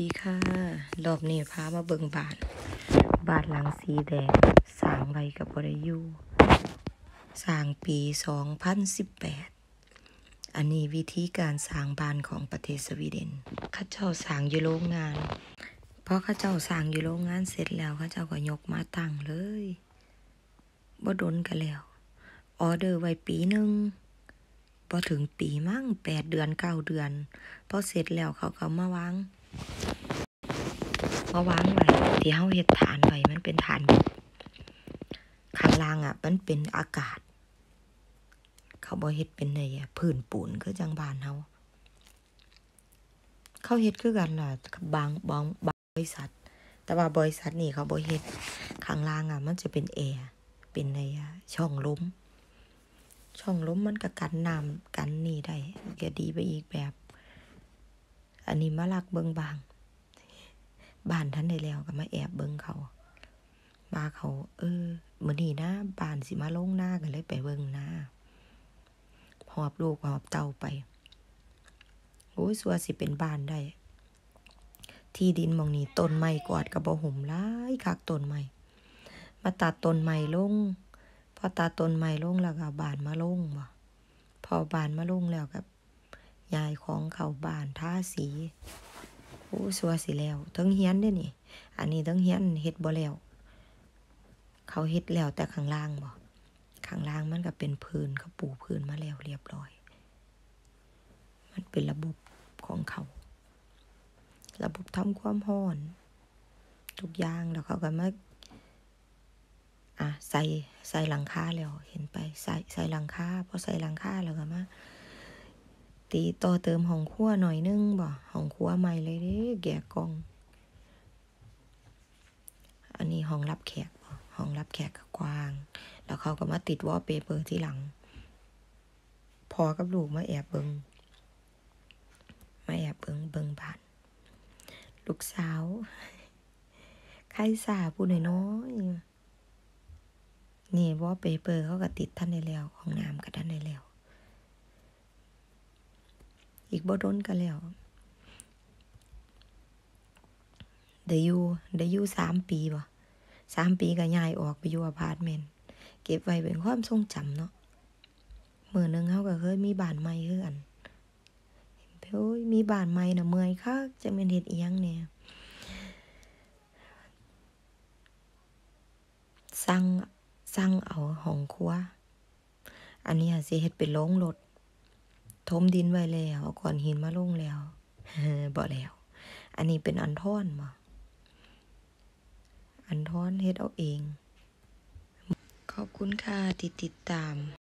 ดีค่ะรอบนี้พามาเบิ่งบ้านหลังสีแดงสร้างไว้กับบริยูสร้างปี2018อันนี้วิธีการสร้างบ้านของประเทศสวีเดนเข้าเจ้าสร้างอยู่โรงงานพอเข้าเจ้าสร้างอยู่โรงงานเสร็จแล้วเข้าเจ้าก็ยกมาตั้งเลยบ่ดนกันแล้วออเดอร์ไว้ปีหนึ่งพอถึงปีมั่ง8 เดือน 9 เดือนพอเสร็จแล้วเขาก็มาวางไว้ที่เฮาเฮ็ดฐานไว้มันเป็นฐานข้างล่างมันเป็นอากาศเขาบ่เฮ็ดเป็นพื้นปูนคือจังบ้านเฮาเขาเฮ็ดคือกันล่ะบางบริษัทแต่ว่าบริษัทนี้เขาบ่เฮ็ดข้างล่างมันจะเป็นแอร์เป็นช่องลมมันก็กันน้ำกันนี่ได้ก็ดีไปอีกแบบอันนี้มาลักเบิ่งบ้านท่านได้แล้วก็มาแอบเบิ่งเขาว่าเขามื้อนี้นะบ้านสิมาลงหน้ากันเลยไปเบิ่งหน้าหอบลูกหอบเต้าไปโอ้ยสัวสิเป็นบ้านได้ที่ดินหม้องนี้ต้นไม้กอดก็บ่ห่มหลายคักต้นไม้มาตัดต้นไม้ลงพอตัดต้นไม้ลงแล้วก็บ้านมาลงบ่พอบ้านมาลงแล้วก็ย้ายของเข้าบ้านทาสีโอ้สัวสิแล้วทั้งเฮียนเด้นี่อันนี้ทั้งเฮียนเฮ็ดบ่แล้วเขาเฮ็ดแล้วแต่ข้างล่างบ่ข้างล่างมันก็เป็นพื้นเขาปูพื้นมาแล้วเรียบร้อยมันเป็นระบบของเขาระบบทำความร้อนทุกอย่างแล้วเขาก็มาใส่หลังคาแล้วเห็นไปใส่หลังคาพอใส่หลังคาแล้วก็มาตีต่อเติมห้องครัวหน่อยนึงบ่ห้องครัวใหม่เลยเด้แกะกล่องอันนี้ห้องรับแขกห้องรับแขกก็กว้างแล้วเขาก็มาติดวอลเปเปอร์ที่หลังพอกับลูกมาแอบเบิ่งบ้านลูกสาวใครสาผู้น้อยนี่วอลเปเปอร์เขาก็ติดท่านได้แล้วห้องน้ำก็ท่านได้แล้วอีกบ่ดนก็แล้วได้อยู่3 ปีบ่3 ปีก็ย้ายออกไปอยู่อพาร์ตเมนต์เก็บไว้เป็นความทรงจำเนาะมื้อนึงเฮาก็เคยมีบ้านใหม่คือกันโอ้ยมีบ้านใหม่น่ะเมื่อยคักจักแม่นเฮ็ดอีหยังแหน่สั่งเอาห้องครัวอันนี้สิเฮ็ดเป็นโรงรถถมดินไว้แล้วเอาก้อนหินมาลงแล้วบ่แล้วอันนี้เป็นอันท่อนบ่อันท่อนเฮ็ดเอาเองขอบคุณค่ะที่ติดตาม